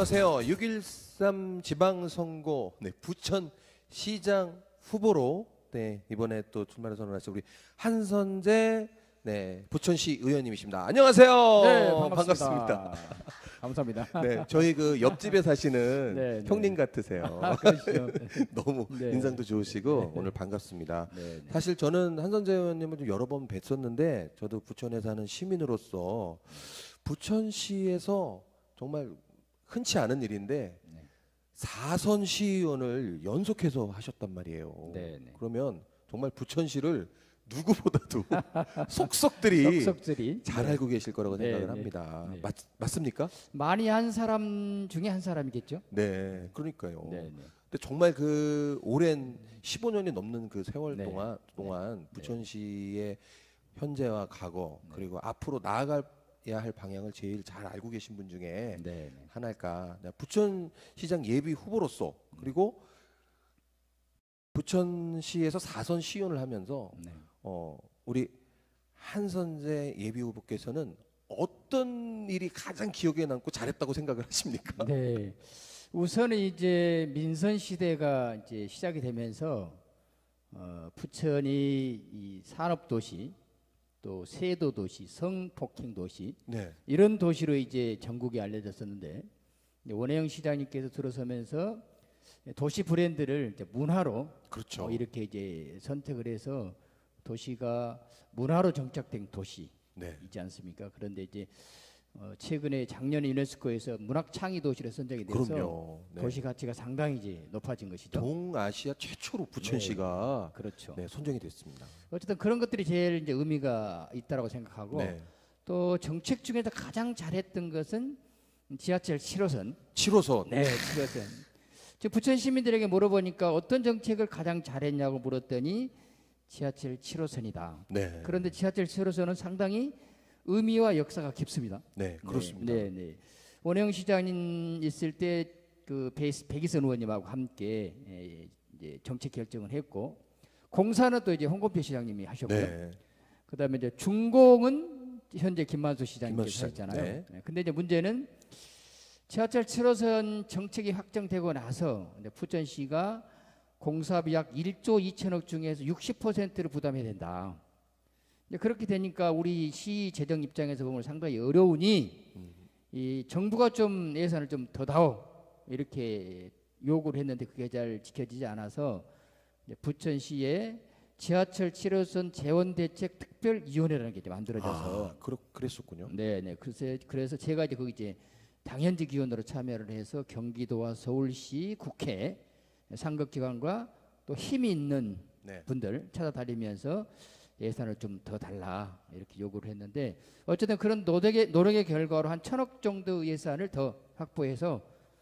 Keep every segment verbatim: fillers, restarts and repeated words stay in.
안녕하세요. 육점일삼 지방선거 네, 부천시장 후보로 네, 이번에 또 출마를 선언하신 우리 한선재 네, 부천시 의원님이십니다. 안녕하세요. 네, 반갑습니다. 반갑습니다. 감사합니다. 네, 저희 그 옆집에 사시는 네, 형님 네. 같으세요. 아, 그러시죠. 너무 네. 인상도 좋으시고 네. 오늘 반갑습니다. 네, 네. 사실 저는 한선재 의원님을 좀 여러 번 뵀었는데 저도 부천에 사는 시민으로서 부천시에서 정말 흔치 않은 일인데 네. 사선 시의원을 연속해서 하셨단 말이에요. 네, 네. 그러면 정말 부천시를 누구보다도 속속들이 속속들이 잘 네. 알고 계실 거라고 네, 생각을 네. 합니다. 네. 맞, 맞습니까? 많이 한 사람 중에 한 사람이겠죠. 네, 그러니까요. 네, 네. 근데 정말 그 오랜 십오 년이 넘는 그 세월 네. 동안 동안 네. 부천시의 현재와 과거 네. 그리고 앞으로 나아가야 할 방향을 제일 잘 알고 계신 분 중에 네, 네. 하나일까. 부천시장 예비 후보로서 그리고 부천시에서 사선 시의원을 하면서 네. 어, 우리 한선재 예비 후보께서는 어떤 일이 가장 기억에 남고 잘했다고 생각을 하십니까? 네. 우선은 이제 민선 시대가 이제 시작이 되면서 어, 부천이 이 산업 도시, 또 세도 도시, 성폭행 도시 네, 이런 도시로 이제 전국에 알려졌었는데 이제 원혜영 시장님께서 들어서면서 도시 브랜드를 이제 문화로 그렇죠. 어, 이렇게 이제 선택을 해서 도시가 문화로 정착된 도시이지 네, 않습니까? 그런데 이제 어, 최근에 작년에 유네스코에서 문학창의 도시로 선정이 돼서 그럼요. 네. 도시 가치가 상당히 이제 높아진 것이죠. 동아시아 최초로 부천시가 그렇죠. 네, 선정이 됐습니다. 어쨌든 그런 것들이 제일 이제 의미가 있다라고 생각하고 네. 또 정책 중에서 가장 잘했던 것은 지하철 칠 호선. 칠 호선. 네, 칠 호선. 저 부천 시민들에게 물어보니까 어떤 정책을 가장 잘했냐고 물었더니 지하철 칠 호선이다. 네. 그런데 지하철 칠 호선은 상당히 의미와 역사가 깊습니다. 네, 그렇습니다. 네, 네. 네. 원혜영 시장님 있을 때 그 백이선 의원님하고 함께 에, 이제 정책 결정을 했고 공사는 또 이제 홍건표 시장님이 하셨고요. 네. 그다음에 이제 중공은 현재 김만수 시장님께서 김만수 했잖아요. 시장, 네. 근데 이제 문제는 지하철 칠 호선 정책이 확정되고 나서 이제 부천시가 공사비 약 일조 이천억 중에서 육십 퍼센트를 부담해야 된다. 이제 그렇게 되니까 우리 시 재정 입장에서 보면 상당히 어려우니 음. 이 정부가 좀 예산을 좀 더 다오 이렇게 요구를 했는데 그게 잘 지켜지지 않아서 이제 부천시에 지하철 칠 호선 재원대책 특별위원회라는 게 이제 만들어져서 아, 그렇, 그랬었군요. 네, 네. 그래서 그래서 제가 이제 거기 이제 당연직 위원으로 참여를 해서 경기도와 서울시, 국회 상급기관과 또 힘이 있는 네. 분들 찾아다니면서 예산을 좀 더 달라 이렇게 요구를 했는데 어쨌든 그런 노력의, 노력의 결과로 한 천억 정도 예산을 더 확보해서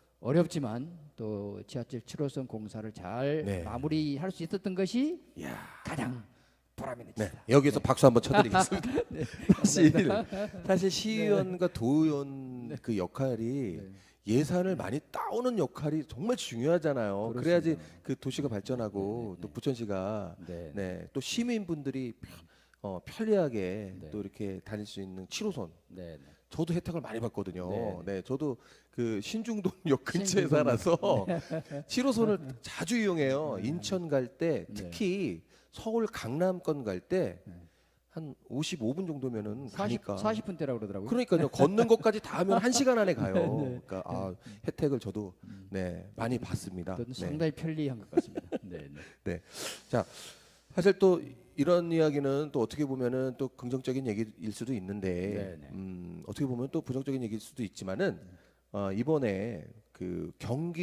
어렵지만 또 지하철 칠 호선 공사를 잘 네. 마무리할 수 있었던 것이 이야. 가장 보람이 네, 됐습니다. 여기서 박수 한번 쳐드리겠습니다. 네. 사실 사실 시의원과 도의원 그 역할이 네. 예산을 많이 따오는 역할이 정말 중요하잖아요. 그렇습니다. 그래야지 그 도시가 발전하고 네, 네, 네. 또 부천시가 네. 네, 또 시민분들이 편, 어, 편리하게 네. 또 이렇게 다닐 수 있는 칠 호선. 네, 네. 저도 혜택을 많이 받거든요. 네, 네, 저도 그 신중동역 근처에 신중동. 살아서 칠 호선을 자주 이용해요. 네. 인천 갈 때 네. 특히 서울 강남권 갈 때 네. 한 오십오 분 정도면은 사십, 가니까. 사십 분대라고 그러더라고요. 그러니까요. 걷는 것까지 다 하면 한 시간 안에 가요. 네. 그러니까 아, 혜택을 저도 네, 많이 받습니다. 저는 네. 상당히 편리한 것 같습니다. 네, 네. 자, 사실 또 이런 이야기는 또 어떻게 보면은 또 긍정적인 얘기일 수도 있는데 네, 네. 음, 어떻게 보면 또 부정적인 얘기일 수도 있지만은 어, 이번에 그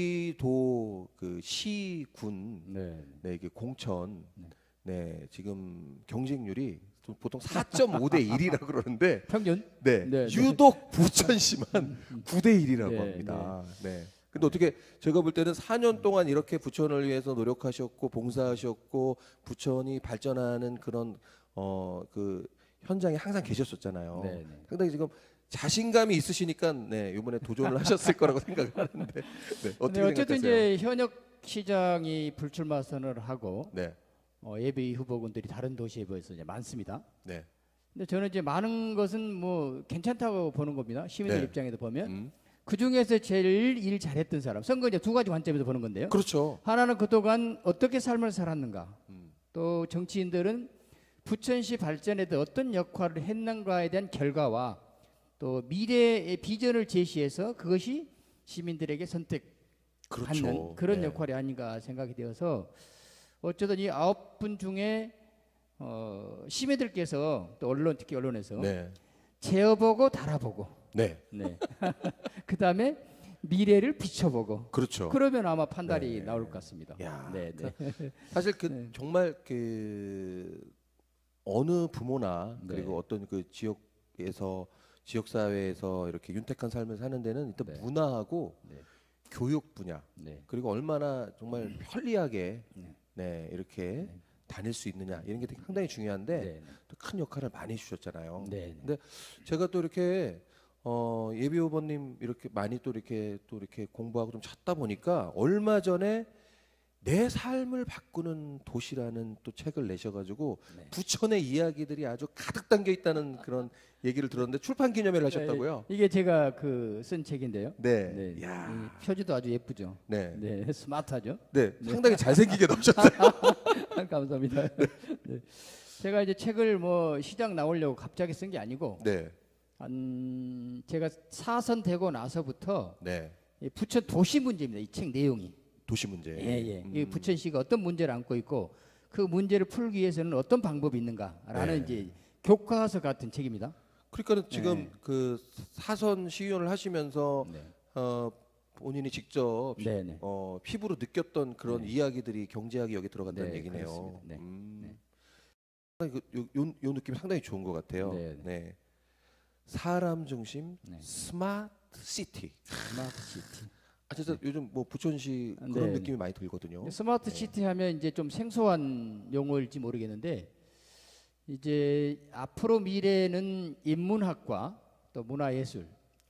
경기도 그 시군 네. 네, 이게 공천 네. 네, 지금 경쟁률이 좀 보통 사 점 오 대 일이라 그러는데 평균? 네, 네, 네. 유독 부천시만 구 대 일이라고 네, 합니다. 네. 근데 어떻게 제가 볼 때는 사 년 동안 이렇게 부천을 위해서 노력하셨고 봉사하셨고 부천이 발전하는 그런 어 그 현장에 항상 계셨었잖아요. 네, 네. 상당히 지금 자신감이 있으시니까 네, 이번에 도전을 하셨을 거라고 생각을 하는데 네, 어떻게 네, 어쨌든 생각하세요? 이제 현역 시장이 불출마 선언을 하고 네. 어, 예비 후보군들이 다른 도시에 비해서 이제 많습니다. 네. 근데 저는 이제 많은 것은 뭐 괜찮다고 보는 겁니다. 시민들 네. 입장에서 보면 음. 그 중에서 제일 일 잘했던 사람. 선거 이제 두 가지 관점에서 보는 건데요. 그렇죠. 하나는 그동안 어떻게 삶을 살았는가. 음. 또 정치인들은 부천시 발전에도 어떤 역할을 했는가에 대한 결과와 또 미래의 비전을 제시해서 그것이 시민들에게 선택받는 그렇죠. 그런 네. 역할이 아닌가 생각이 되어서 어쩌든 이 아홉 분 중에 어, 시민들께서 또 언론 특히 언론에서 네. 재어보고 달아보고 네. 네. 그다음에 미래를 비춰보고 그렇죠. 그러면 아마 판단이 네. 나올 것 같습니다. 야, 네, 네. 사실 그 네. 정말 그 어느 부모나 네. 그리고 어떤 그 지역에서 지역 사회에서 이렇게 윤택한 삶을 사는 데는 일단 네. 문화하고 네. 교육 분야 네. 그리고 얼마나 정말 편리하게 네. 네, 이렇게 네. 다닐 수 있느냐 이런 게 되게 상당히 중요한데 네. 또 큰 역할을 많이 해주셨잖아요. 네. 근데 제가 또 이렇게 어, 예비 후보님 이렇게 많이 또 이렇게 또 이렇게 공부하고 좀 찾다 보니까 얼마 전에 내 삶을 바꾸는 도시라는 또 책을 내셔가지고 네. 부천의 이야기들이 아주 가득 담겨 있다는 그런 얘기를 들었는데 출판 기념회를 하셨다고요? 이게 제가 그 쓴 책인데요. 네. 네. 야. 이 표지도 아주 예쁘죠. 네. 네. 네. 스마트하죠. 상당히 잘생기게 넣으셨어요. 감사합니다. 네. 제가 이제 책을 뭐 시장 나오려고 갑자기 쓴 게 아니고 네. 한 제가 사선 되고 나서부터 네. 이 부천 도시 문제입니다. 이 책 내용이. 도시 문제. 예, 예. 음. 이 부천시가 어떤 문제를 안고 있고 그 문제를 풀기 위해서는 어떤 방법이 있는가라는 네. 이제 교과서 같은 책입니다. 그러니까 지금 네. 그 사선 시의원을 하시면서 네. 어, 본인이 직접 네, 네. 어, 피부로 느꼈던 그런 네. 이야기들이 경제학이 여기 들어간다는 네, 얘기네요. 그렇습니다. 네. 음. 네. 상당히 그, 요, 요, 요 느낌 상당히 좋은 것 같아요. 네, 네. 네. 사람 중심 네. 스마트 시티. 스마트 시티. 아 진짜 요즘 뭐 부천시 그런 네. 느낌이 많이 들거든요. 스마트 시티 하면 이제 좀 생소한 용어일지 모르겠는데 이제 앞으로 미래는 인문학과 또 문화예술,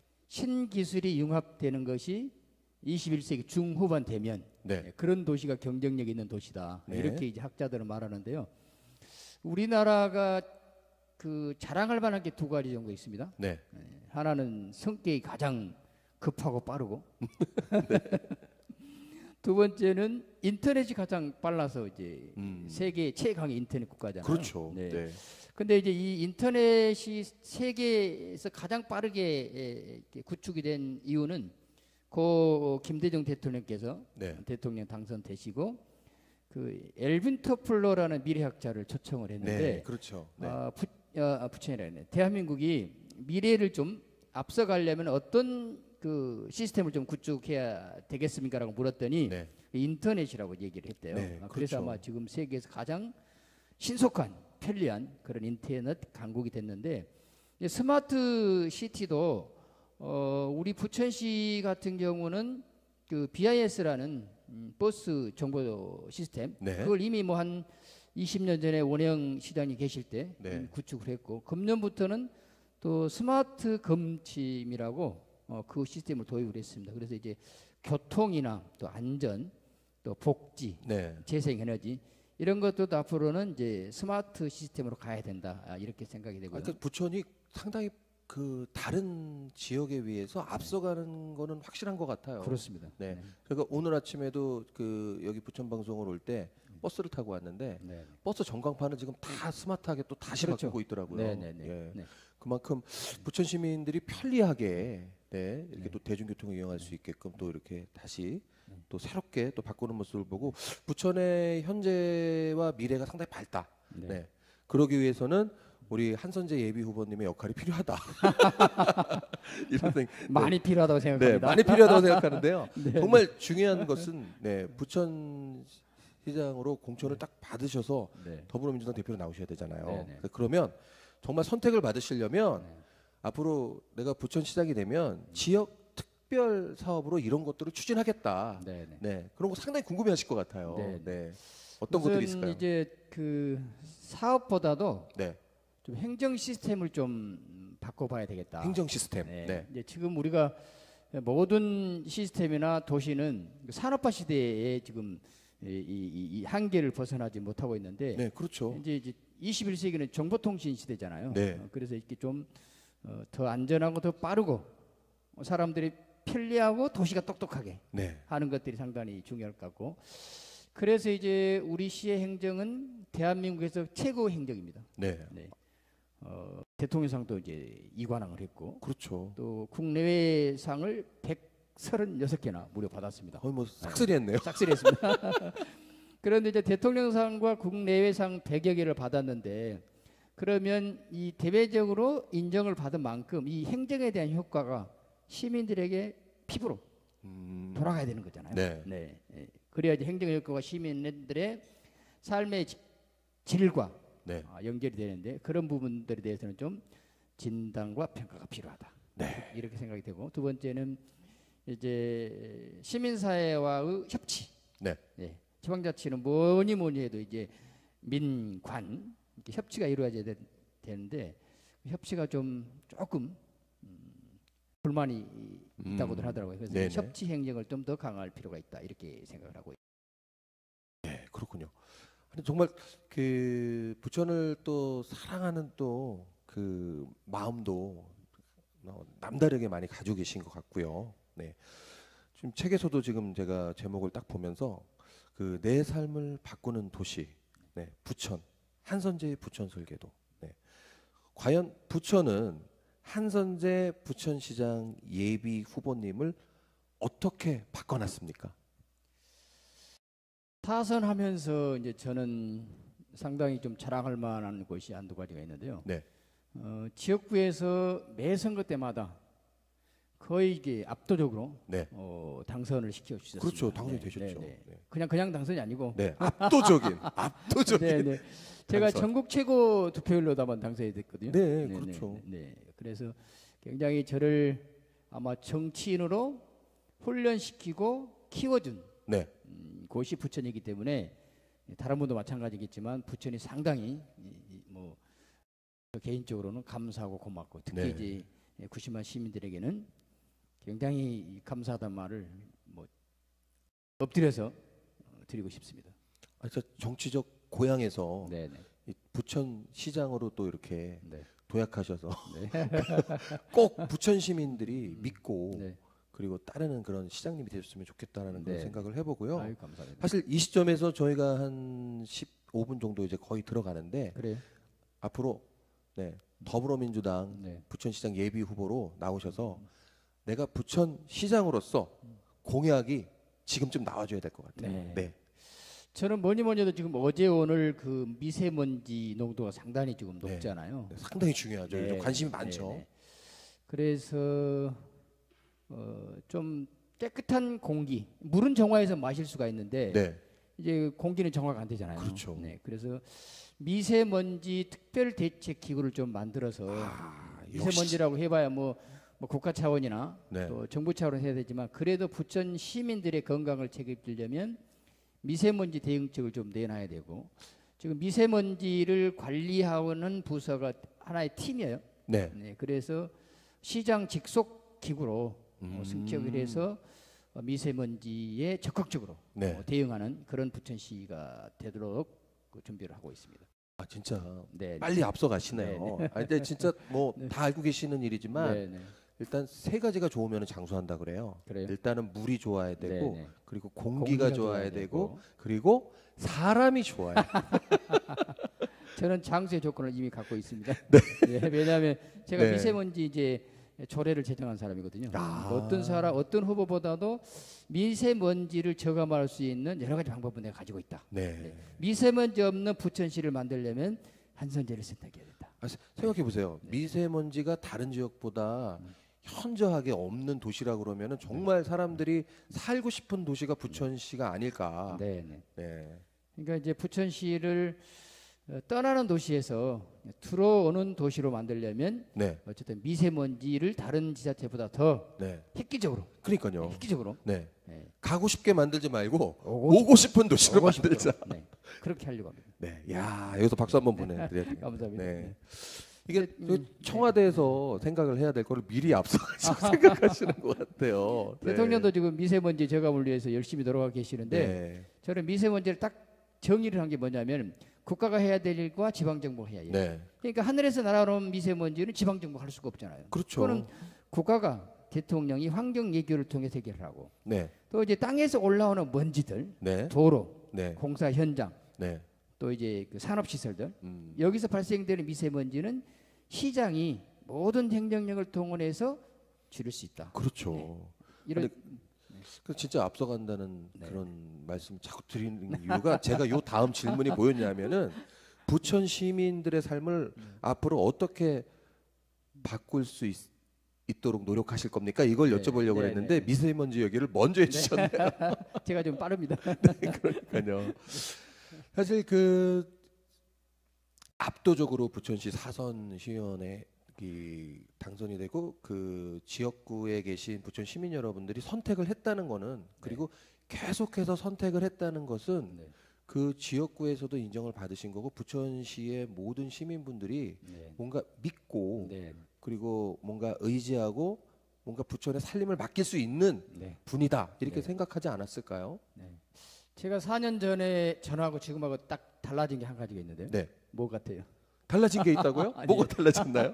신기술이 융합되는 것이 이십일 세기 중후반 되면 네. 그런 도시가 경쟁력 있는 도시다. 네. 이렇게 이제 학자들은 말하는데요. 우리나라가 그 자랑할 만한 게 두 가지 정도 있습니다. 네. 하나는 성격이 가장 급하고 빠르고 두 번째는 인터넷이 가장 빨라서 이제 음. 세계 최강의 인터넷 국가잖아요. 그렇죠. 네. 네. 근데 이제 이 인터넷이 세계에서 가장 빠르게 에, 이렇게 구축이 된 이유는 고 김대중 대통령께서 네. 대통령 당선되시고 그 엘빈 터플러라는 미래학자를 초청을 했는데 네. 그렇죠. 네. 아, 부, 아, 부천이라네. 대한민국이 미래를 좀 앞서가려면 어떤 그 시스템을 좀 구축해야 되겠습니까라고 물었더니 네. 인터넷이라고 얘기를 했대요. 네, 아, 그래서 그렇죠. 아마 지금 세계에서 가장 신속한 편리한 그런 인터넷 강국이 됐는데 이제 스마트 시티도 어, 우리 부천시 같은 경우는 그 비아이에스라는 음, 버스 정보 시스템 네. 그걸 이미 뭐 한 이십 년 전에 원영 시장이 계실 때 네. 음, 구축을 했고 금년부터는 또 스마트 검침이라고 어, 그 시스템을 도입을 했습니다. 그래서 이제 교통이나 또 안전 또 복지 네. 재생에너지 이런 것도 앞으로는 이제 스마트 시스템으로 가야 된다 아, 이렇게 생각이 되고요. 아, 그러니까 부천이 상당히 그 다른 지역에 비해서 앞서가는 거는 확실한 것 같아요. 그렇습니다. 네. 그러니까 오늘 아침에도 그 여기 부천 방송을 올 때 버스를 타고 왔는데 네. 버스 전광판을 지금 다 스마트하게 또 다시 그렇죠. 바꾸고 있더라고요. 네, 네, 네. 예. 네. 그만큼 부천 시민들이 편리하게 네, 이렇게 네. 또 대중교통을 이용할 수 있게끔 또 이렇게 다시 또 새롭게 또 바꾸는 모습을 보고 부천의 현재와 미래가 상당히 밝다. 네. 네. 그러기 위해서는 우리 한선재 예비 후보님의 역할이 필요하다. 이런 생각. 많이 필요하다고 네, 생각합니다. 많이 필요하다고 생각하는데요. 네. 정말 중요한 것은 네, 부천 시장으로 공천을 딱 받으셔서 네. 더불어민주당 대표로 나오셔야 되잖아요. 네, 네. 그러면 정말 선택을 받으시려면 네. 앞으로 내가 부천 시장이 되면 지역 특별 사업으로 이런 것들을 추진하겠다. 네, 네. 네, 그런 거 상당히 궁금해하실 것 같아요. 네, 네, 어떤 우선 것들이 있을까요? 이제 그 사업보다도 네, 좀 행정 시스템을 좀 바꿔봐야 되겠다. 행정 시스템. 네. 네, 이제 지금 우리가 모든 시스템이나 도시는 산업화 시대에 지금 이, 이, 이 한계를 벗어나지 못하고 있는데 네, 그렇죠. 이제, 이제 이십일 세기는 정보통신 시대잖아요. 네. 어, 그래서 이렇게 좀 어, 더 안전하고 더 빠르고 사람들이 편리하고 도시가 똑똑하게 네. 하는 것들이 상당히 중요할 것 같고, 그래서 이제 우리 시의 행정은 대한민국에서 최고 행정입니다. 네. 네. 어, 대통령상도 이제 이관왕을 했고, 그렇죠. 또 국내외상을 백삼십육 개나 무려 받았습니다. 거의 뭐 싹쓸이했네요. 싹쓸이했습니다. 그런데 이제 대통령상과 국내외상 백여 개를 받았는데, 그러면 이 대외적으로 인정을 받은 만큼 이 행정에 대한 효과가 시민들에게 피부로 음. 돌아가야 되는 거잖아요. 네. 네. 예. 그래야지 행정 효과가 시민들의 삶의 지- 질과 네. 아, 연결이 되는데, 그런 부분들에 대해서는 좀 진단과 평가가 필요하다. 네. 이렇게 생각이 되고, 두 번째는 이제 시민사회와의 협치. 네. 네. 지방자치는 뭐니 뭐니 해도 이제 민관 이렇게 협치가 이루어져야 되, 되는데 협치가 좀 조금 음, 불만이 있다고들 음. 하더라고요. 그래서 네네. 협치 행정을 좀 더 강화할 필요가 있다 이렇게 생각을 하고 있습니다. 네, 그렇군요. 아니, 정말 그 부천을 또 사랑하는 또 그 마음도 어, 남다르게 많이 가지고 계신 것 같고요. 네. 지금 책에서도 지금 제가 제목을 딱 보면서 그 내 삶을 바꾸는 도시, 네, 부천, 한선재의 부천 설계도. 네. 과연 부천은 한선재 부천시장 예비 후보님을 어떻게 바꿔놨습니까? 타선하면서 이제 저는 상당히 좀 자랑할 만한 곳이 한두 가지가 있는데요. 네. 어, 지역구에서 매 선거 때마다 거의 이게 압도적으로 네. 어, 당선을 시켜 주셨습니다. 그렇죠. 당선이 되셨죠. 네, 네. 네. 그냥 그냥 당선이 아니고. 네, 압도적인, 압도적인. 네, 네. 제가 당선. 전국 최고 투표율로다만 당선이 됐거든요. 네, 그렇죠. 네, 네. 그래서 굉장히 저를 아마 정치인으로 훈련시키고 키워준 네, 음, 곳이 부천이기 때문에 다른 분도 마찬가지겠지만 부천이 상당히 이, 이, 뭐 개인적으로는 감사하고 고맙고 특히 네. 이제 구십만 시민들에게는 굉장히 감사하다는 말을 뭐 엎드려서 어, 드리고 싶습니다. 아, 저 정치적 고향에서 네, 네. 이 부천 시장으로 또 이렇게 네. 도약하셔서 네. 꼭 부천 시민들이 믿고 네. 그리고 따르는 그런 시장님이 되셨으면 좋겠다라는 그런 네. 생각을 해보고요. 아유, 감사합니다. 사실 이 시점에서 저희가 한 십오 분 정도 이제 거의 들어가는데 그래요? 앞으로 네, 더불어민주당 네. 부천시장 예비 후보로 나오셔서 내가 부천 시장으로서 공약이 지금쯤 나와줘야 될 것 같아요. 네. 네. 저는 뭐니 뭐니 해도 지금 어제 오늘 그 미세먼지 농도가 상당히 지금 네. 높잖아요. 네, 상당히 중요하죠. 네, 요즘 관심이 네, 많죠. 네. 그래서 어, 좀 깨끗한 공기, 물은 정화해서 마실 수가 있는데 네. 이제 공기는 정화가 안 되잖아요. 그렇죠. 네, 그래서 미세먼지 특별 대책 기구를 좀 만들어서 아, 미세먼지라고 해봐야 뭐, 뭐 국가 차원이나 네. 또 정부 차원에서 해야 되지만 그래도 부천 시민들의 건강을 책임지려면 미세먼지 대응책을 좀 내놔야 되고, 지금 미세먼지를 관리하는 부서가 하나의 팀이에요. 네. 네, 그래서 시장 직속 기구로 음. 어, 승격을 해서 어, 미세먼지에 적극적으로 네. 어, 대응하는 그런 부천시가 되도록 그 준비를 하고 있습니다. 아 진짜 네, 빨리 앞서 가시네요. 아, 근데 진짜 뭐 다 알고 계시는 일이지만 네, 네. 일단 세 가지가 좋으면 장수한다 그래요. 그래요? 일단은 물이 좋아야 되고 네, 네. 그리고 공기가, 공기가 좋아야 좋아야 되고, 되고. 그리고 사람이 좋아야 돼. 저는 장수의 조건을 이미 갖고 있습니다. 네. 왜냐하면 제가 네. 미세먼지 이제 조례를 제정한 사람이거든요. 아. 어떤 사람, 어떤 후보보다도 미세먼지를 저감할 수 있는 여러 가지 방법을 내가 가지고 있다. 네. 네. 미세먼지 없는 부천시를 만들려면 한선재를 선택해야 된다. 아, 생각해 보세요. 네. 미세먼지가 다른 지역보다 음. 현저하게 없는 도시라 그러면은 정말 사람들이 살고 싶은 도시가 부천시가 아닐까. 네, 네. 네. 그러니까 이제 부천시를 어, 떠나는 도시에서 들어오는 도시로 만들려면 네. 어쨌든 미세먼지를 다른 지자체보다 더 네. 획기적으로, 그러니까요. 획기적으로 네. 네. 가고 싶게 만들지 말고 오고 오고 싶은 도시로 오고 싶도록, 만들자. 네. 그렇게 하려고 합니다. 네. 야, 여기서 박수 한번 보내드려야 돼요. 감사합니다. 네. 네. 이게 음, 그 청와대에서 생각을 해야 될 거를 미리 앞서가지고 생각하시는 것 같아요. 네. 대통령도 지금 미세먼지 저감을 위해서 열심히 노력하고 계시는데 네. 저는 미세먼지를 딱 정의를 한 게 뭐냐면 국가가 해야 될 일과 지방정부가 해야 할 일. 네. 그러니까 하늘에서 날아오는 미세먼지는 지방정부가 할 수가 없잖아요. 그렇죠. 그거는 국가가 대통령이 환경 예규를 통해서 해결하고 네. 또 이제 땅에서 올라오는 먼지들, 네. 도로, 네. 공사 현장, 네. 또 이제 그 산업 시설들 음. 여기서 발생되는 미세먼지는 시장이 모든 행정력을 동원해서 줄일 수 있다. 그렇죠. 네. 이런 그 진짜 앞서간다는 네. 그런 말씀 자꾸 드리는 이유가 제가 요 다음 질문이 뭐였냐면은 부천 시민들의 삶을 음. 앞으로 어떻게 바꿀 수 있, 있도록 노력하실 겁니까? 이걸 네, 여쭤보려고 네, 했는데 네. 미세먼지 얘기를 먼저 해주셨네요. 제가 좀 빠릅니다. 그러니까요. 사실 그 압도적으로 부천시 사선 시의원에 이 당선이 되고 그 지역구에 계신 부천 시민 여러분들이 선택을 했다는 거는 그리고 계속해서 선택을 했다는 것은 네. 그 지역구에서도 인정을 받으신 거고 부천시의 모든 시민분들이 네. 뭔가 믿고 네. 그리고 뭔가 의지하고 뭔가 부천의 살림을 맡길 수 있는 네. 분이다 이렇게 네. 생각하지 않았을까요? 네. 제가 사 년 전에 전하고 지금하고 딱 달라진 게 한 가지가 있는데요. 네. 뭐 같아요? 달라진 게 있다고요? 아니요. 뭐가 달라졌나요?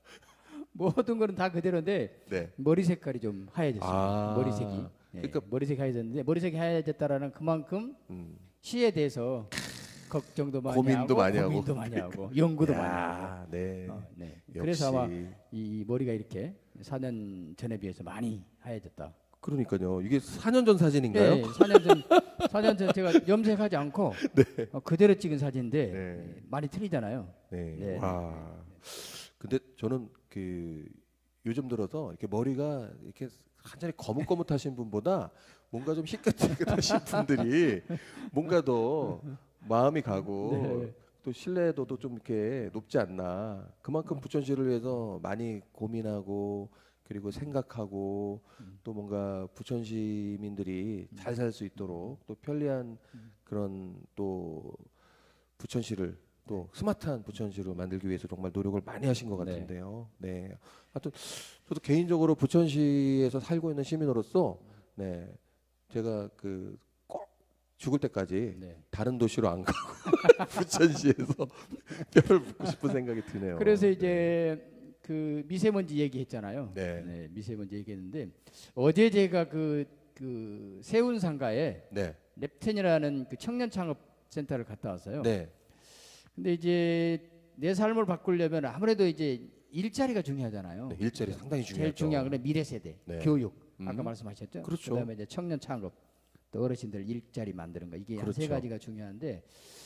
모든 거는 다 그대로인데 네. 머리 색깔이 좀 하얘졌습니다. 아. 머리색이. 네. 그러니까- 머리색이 하얘졌는데 머리색이 하얘졌다라는 그만큼 음. 시에 대해서 걱정도 많이 고민도 하고 많이 하고. 고민도 많이 하고 연구도 많이 하고. 야, 네. 어, 네. 역시. 그래서 아마 이 머리가 이렇게 사 년 전에 비해서 많이 하얘졌다. 그러니까요. 이게 사 년 전 사진인가요? 네, 사 년 전, 사 년 전 제가 염색하지 않고 어, 그대로 찍은 사진인데 네. 네, 많이 틀리잖아요. 네. 네. 와. 근데 저는 그 요즘 들어서 이렇게 머리가 이렇게 완전히 거뭇거뭇하신 분보다 뭔가 좀 희끗희끗하신 분들이 뭔가 더 마음이 가고 네. 또 신뢰도도 좀 이렇게 높지 않나. 그만큼 부천시를 위해서 많이 고민하고 그리고 생각하고 또 뭔가 부천 시민들이 잘 살 수 있도록 또 편리한 그런 또 부천시를 또 스마트한 부천시로 만들기 위해서 정말 노력을 많이 하신 것 네. 같은데요. 네. 하여튼 저도 개인적으로 부천시에서 살고 있는 시민으로서 네. 제가 그 꼭 죽을 때까지 네. 다른 도시로 안 가고 부천시에서 뼈를 묻고 싶은 생각이 드네요. 그래서 이제 그 미세먼지 얘기했잖아요. 네. 미세먼지 얘기했는데 어제 제가 그, 그 세운상가에 네. 랩텐이라는 그 청년 창업 센터를 갔다 왔어요. 네. 근데 이제 내 삶을 바꾸려면 아무래도 이제 일자리가 중요하잖아요. 네, 일자리 상당히 중요하죠. 제일 중요한 건 미래 세대, 네. 교육. 아까 음. 말씀하셨죠. 그렇죠. 그다음에 이제 청년 창업, 또 어르신들 일자리 만드는 거 이게 한 세 그렇죠. 가지가 중요한데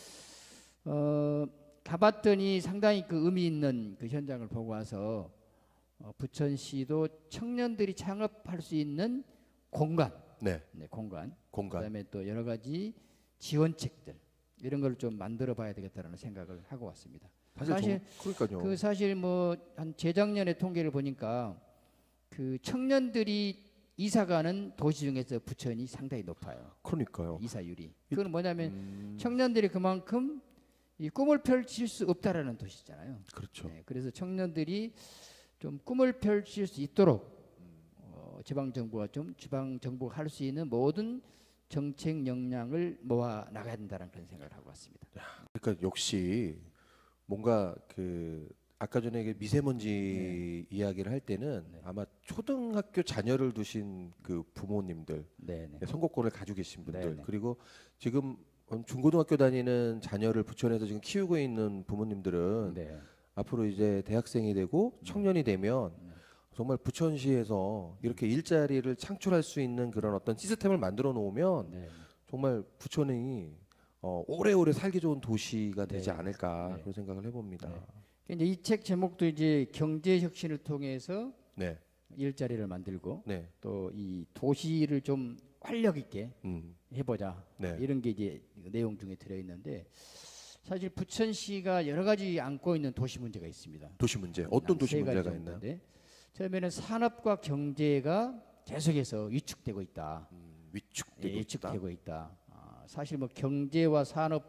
어, 가봤더니 상당히 그 의미 있는 그 현장을 보고 와서 어, 부천시도 청년들이 창업할 수 있는 공간, 네. 네, 공간. 공간. 그다음에 또 여러 가지 지원책들 이런 걸 좀 만들어봐야 되겠다라는 생각을 하고 왔습니다. 사실, 사실 정, 그러니까요. 그 사실 뭐 한 재작년에 통계를 보니까 그 청년들이 이사 가는 도시 중에서 부천이 상당히 높아요. 그러니까요. 이사율이. 그건 뭐냐면 음, 청년들이 그만큼 이 꿈을 펼칠 수 없다라는 도시잖아요. 그렇죠. 네, 그래서 청년들이 좀 꿈을 펼칠 수 있도록 어, 지방 정부가 좀 지방 정부가 할 수 있는 모든 정책 역량을 모아 나가야 된다는 그런 생각을 하고 왔습니다. 그러니까 역시 뭔가 그 아까 전에 그 미세먼지 이야기를 할 때는 네. 아마 초등학교 자녀를 두신 그 부모님들 네, 네. 선거권을 가지고 계신 분들 네, 네. 그리고 지금 중고등학교 다니는 자녀를 부천에서 지금 키우고 있는 부모님들은 네. 앞으로 이제 대학생이 되고 청년이 되면 네. 정말 부천시에서 이렇게 일자리를 창출할 수 있는 그런 어떤 시스템을 만들어 놓으면 네. 정말 부천이 어, 오래오래 살기 좋은 도시가 되지 네. 않을까 네. 그런 생각을 해봅니다. 네. 이제 이 책 제목도 이제 경제 혁신을 통해서 네, 일자리를 만들고 네, 또 이 도시를 좀 활력 있게 음, 해보자 네, 이런 게 이제 내용 중에 들어 있는데 사실 부천시가 여러 가지 안고 있는 도시 문제가 있습니다. 도시 문제 어떤 도시 세 가지 문제가 있나요? 정도인데 처음에는 산업과 경제가 계속해서 위축되고 있다. 음, 위축되고 예, 있다. 위축되고 있다. 아, 사실 뭐 경제와 산업은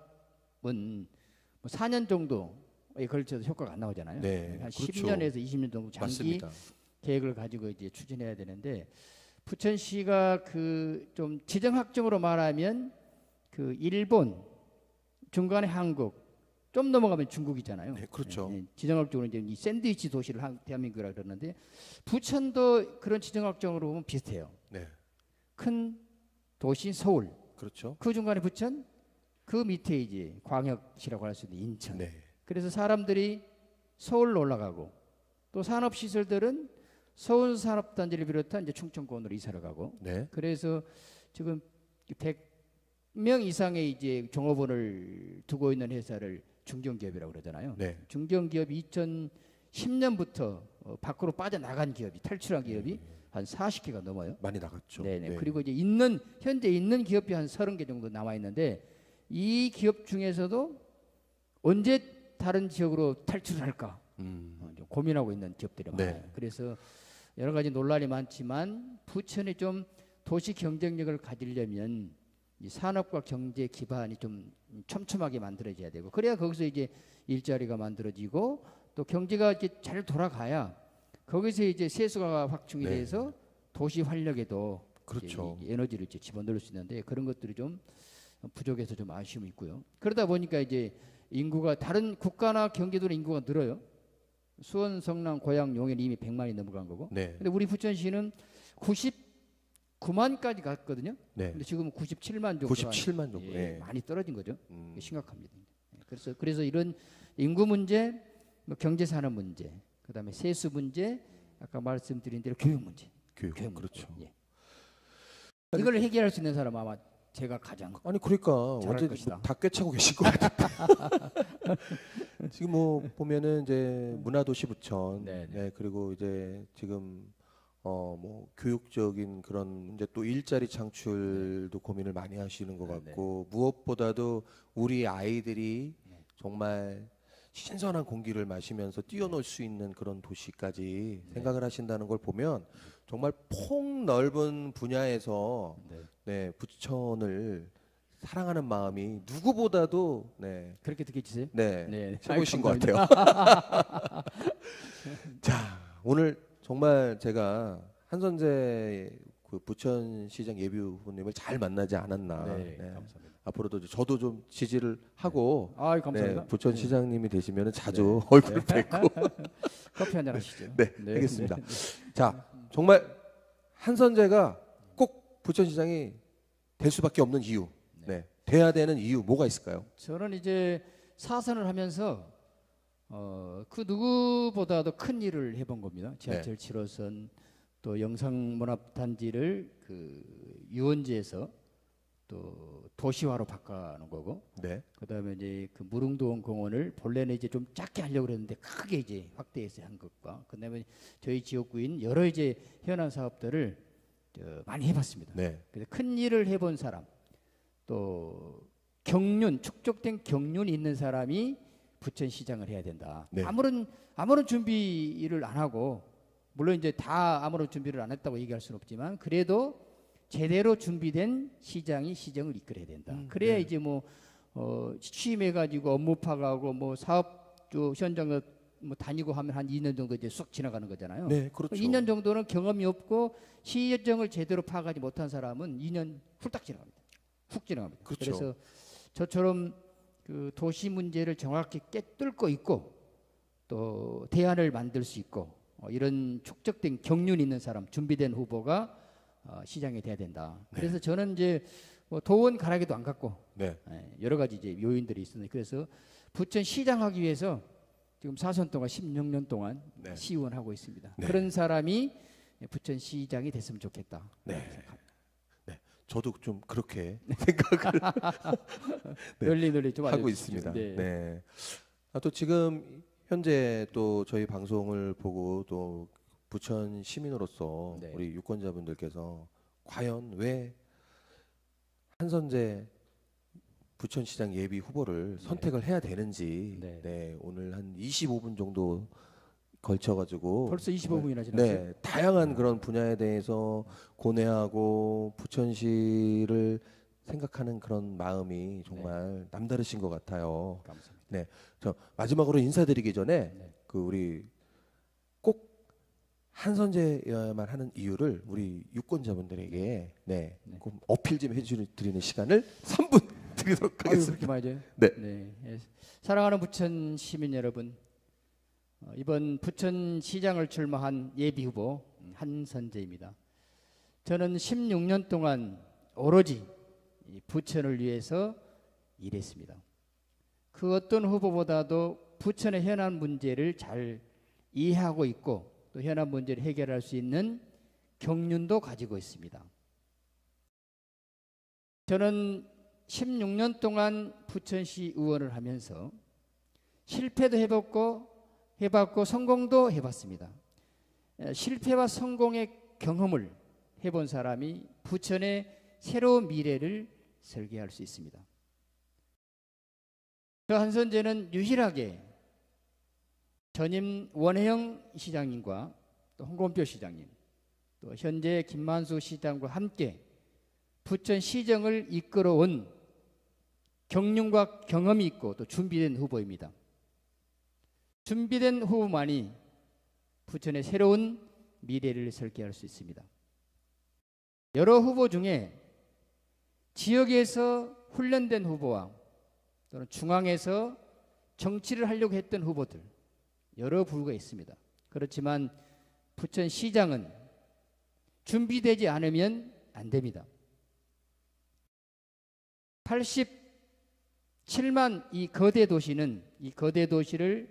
뭐 사 년 정도에 걸쳐서 효과가 안 나오잖아요. 네, 한 그렇죠. 십 년에서 이십 년 정도 장기 맞습니다. 계획을 가지고 이제 추진해야 되는데 부천시가 그 좀 지정학적으로 말하면 그 일본, 중간에 한국, 좀 넘어가면 중국이잖아요. 네, 그렇죠. 예, 예, 지정학적으로 이제 이 샌드위치 도시를 한 대한민국이라 그러는데 부천도 그런 지정학적으로 보면 비슷해요. 네, 큰 도시 서울, 그렇죠. 그 중간에 부천, 그 밑에 이제 광역시라고 할 수 있는 인천. 네, 그래서 사람들이 서울로 올라가고 또 산업 시설들은 서울 산업단지를 비롯한 이제 충청권으로 이사를 가고. 네, 그래서 지금 백 명 이상의 이제 종업원을 두고 있는 회사를 중견기업이라고 그러잖아요. 네. 중견기업이 이천십 년부터 어, 밖으로 빠져나간 기업이 탈출한 기업이 한 사십 개가 넘어요. 많이 나갔죠. 네네. 네. 그리고 이제 있는 현재 있는 기업이 한 서른 개 정도 남아 있는데 이 기업 중에서도 언제 다른 지역으로 탈출을 할까 음, 어, 좀 고민하고 있는 기업들이 네. 많아요. 그래서 여러 가지 논란이 많지만 부천이 좀 도시 경쟁력을 가지려면 이 산업과 경제 기반이 좀 촘촘하게 만들어져야 되고 그래야 거기서 이제 일자리가 만들어지고 또 경제가 이제 잘 돌아가야 거기서 이제 세수가 확충이 네. 돼서 도시 활력에도 그렇죠. 이제 에너지를 이제 집어넣을 수 있는데 그런 것들이 좀 부족해서 좀 아쉬움이 있고요. 그러다 보니까 이제 인구가 다른 국가나 경기도는 인구가 늘어요. 수원, 성남, 고양, 용인 이미 백만이 넘어간 거고. 네, 근데 우리 부천시는 구십구만까지 갔거든요. 네. 근데 지금은 구십칠만 정도. 구십칠만 정도. 예, 네. 많이 떨어진 거죠. 음, 심각합니다. 그래서 그래서 이런 인구 문제, 뭐 경제 산업 문제, 그다음에 세수 문제, 아까 말씀드린 대로 교육 문제. 교육. 교육 그렇죠. 문제. 예. 이걸 해결할 수 있는 사람 아마 제가 가장 아니 그러니까 잘할 완전 것이다. 다 꿰차고 계실 것 같아요. 지금 뭐 보면은 이제 문화도시 부천, 네, 네, 그리고 이제 지금 어 뭐 교육적인 그런 문제 또 일자리 창출도 고민을 많이 하시는 것 네, 같고 무엇보다도 우리 아이들이 정말 신선한 공기를 마시면서 뛰어놀 수 있는 그런 도시까지 생각을 하신다는 걸 보면 정말 폭넓은 분야에서 네. 네, 부천을 사랑하는 마음이 누구보다도 네, 그렇게 느껴지세요? 네, 네. 최고신 것 아유, 같아요. 자, 오늘 정말 제가 한선재 그 부천시장 예비 후보님을 잘 만나지 않았나. 네, 네. 감사합니다. 앞으로도 이제 저도 좀 지지를 하고 아, 감사합니다. 네, 부천시장님이 되시면 자주 네. 얼굴 뵙고 커피 한잔 하시죠. 네, 알겠습니다. 자, 정말 한선재가 꼭 부천시장이 될 수밖에 없는 이유, 네, 돼야 되는 이유 뭐가 있을까요? 저는 이제 사선을 하면서 어, 그 누구보다도 큰 일을 해본 겁니다. 지하철 칠 호선 또 영상문화단지를 그 유원지에서 또 도시화로 바꿔놓은 거고, 네, 그다음에 이제 그 무릉도원 공원을 본래는 이제 좀 작게 하려고 그랬는데 크게 이제 확대해서 한 것과, 그다음에 저희 지역구인 여러 이제 현안 사업들을 저 많이 해봤습니다. 네, 그래서 큰 일을 해본 사람, 또 경륜, 축적된 경륜이 있는 사람이 부천시장을 해야 된다. 네. 아무런 아무런 준비를 안 하고, 물론 이제 다 아무런 준비를 안 했다고 얘기할 수는 없지만 그래도 제대로 준비된 시장이 시정을 이끌어야 된다. 음, 그래야 네. 이제 뭐 어, 취임해가지고 업무 파악하고 뭐 사업주 현장을 뭐 다니고 하면 한 이 년 정도 이제 쑥 지나가는 거잖아요. 네, 그렇죠. 이 년 정도는 경험이 없고 시정을 제대로 파악하지 못한 사람은 이 년 훌딱 지나갑니다. 훅 지나갑니다. 그렇죠. 그래서 저처럼 그 도시 문제를 정확히 꿰뚫고 있고 또 대안을 만들 수 있고 어, 이런 축적된 경륜 있는 사람, 준비된 후보가 어, 시장에 돼야 된다. 그래서 저는 이제 뭐 도원 가락에도 안 갔고 네, 예, 여러 가지 이제 요인들이 있었는데, 그래서 부천 시장하기 위해서 지금 사선 동안 십육 년 동안 네. 시의원하고 있습니다. 네. 그런 사람이 부천 시장이 됐으면 좋겠다. 네. 네, 저도 좀 그렇게 생각을 네. 널리 널리 좀 하고 알려주십시오. 있습니다. 네. 네. 아, 또 지금 현재 또 저희 방송을 보고 또 부천 시민으로서 네. 우리 유권자분들께서 과연 왜 한선재 부천시장 예비 후보를 선택을 해야 되는지 네. 네, 오늘 한 이십오 분 정도 걸쳐가지고 벌써 이십오 분이나 지났어요. 네, 다양한 그런 분야에 대해서 고뇌하고 부천시를 생각하는 그런 마음이 정말 남다르신 것 같아요. 감사합니다. 저 마지막으로 인사드리기 전에 네. 그 우리 꼭 한선재여야만 하는 이유를 우리 유권자분들에게 네, 네. 꼭 어필 좀 해드리는 시간을 삼 분 드리도록 아유, 하겠습니다. 그렇게 많이 돼요? 네. 네. 예. 사랑하는 부천 시민 여러분, 어, 이번 부천시장을 출마한 예비 후보 한선재입니다. 저는 십육 년 동안 오로지 이 부천을 위해서 일했습니다. 그 어떤 후보보다도 부천의 현안 문제를 잘 이해하고 있고 또 현안 문제를 해결할 수 있는 경륜도 가지고 있습니다. 저는 십육 년 동안 부천시 의원을 하면서 실패도 해봤고 해봤고 성공도 해봤습니다. 실패와 성공의 경험을 해본 사람이 부천의 새로운 미래를 설계할 수 있습니다. 저 한선재는 유일하게 전임 원혜영 시장님과 또 홍건표 시장님, 또 현재 김만수 시장과 함께 부천 시정을 이끌어온 경륜과 경험이 있고 또 준비된 후보입니다. 준비된 후보만이 부천의 새로운 미래를 설계할 수 있습니다. 여러 후보 중에 지역에서 훈련된 후보와 또는 중앙에서 정치를 하려고 했던 후보들 여러 부류가 있습니다. 그렇지만 부천시장은 준비되지 않으면 안 됩니다. 팔십칠만 이 거대 도시는 이 거대 도시를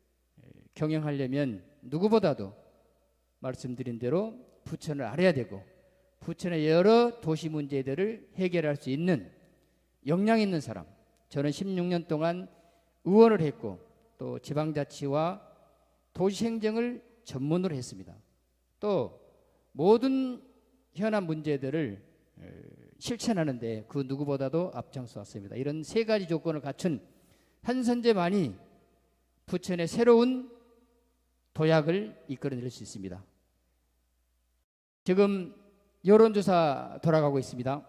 경영하려면 누구보다도 말씀드린 대로 부천을 알아야 되고 부천의 여러 도시 문제들을 해결할 수 있는 역량 있는 사람, 저는 십육 년 동안 의원을 했고 또 지방자치와 도시행정을 전문으로 했습니다. 또 모든 현안 문제들을 실천하는데 그 누구보다도 앞장서 왔습니다. 이런 세 가지 조건을 갖춘 한선재만이 부천의 새로운 도약을 이끌어낼 수 있습니다. 지금 여론조사 돌아가고 있습니다.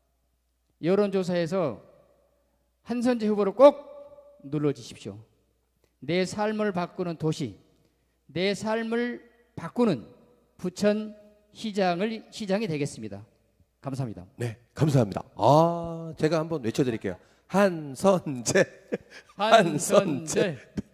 여론조사에서 한선재 후보를 꼭 눌러주십시오. 내 삶을 바꾸는 도시, 내 삶을 바꾸는 부천 시장을 시장이 되겠습니다. 감사합니다. 네, 감사합니다. 아, 제가 한번 외쳐드릴게요. 한선재, 한선재.